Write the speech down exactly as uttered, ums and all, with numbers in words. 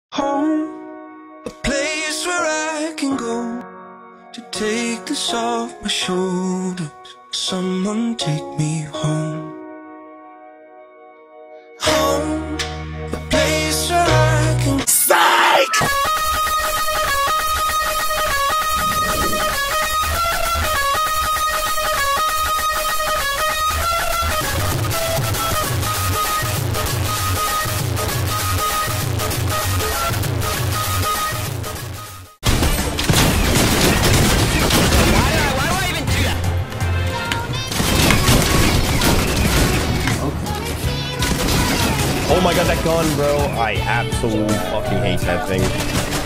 Home, a place where I can go to take this off my shoulders. Someone take me home. Home, a place where I can. Psych! Oh my god, that gun, bro. I absolutely fucking hate that thing.